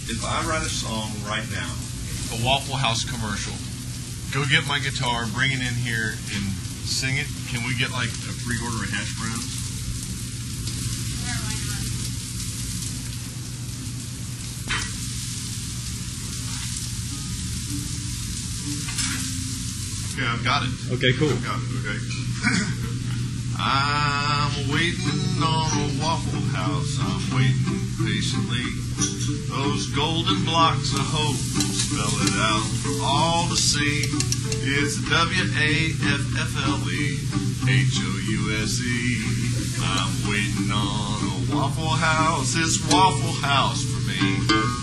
If I write a song right now, a Waffle House commercial, go get my guitar, bring it in here, and sing it. Can we get like a free order of hash browns? Okay, I've got it. Okay, cool. I've got it, okay. I'm waiting on a Waffle House. I'm waiting patiently. Those golden blocks of hope spell it out for all to see. It's WAFFLE HOUSE. I'm waiting on a Waffle House. It's Waffle House for me.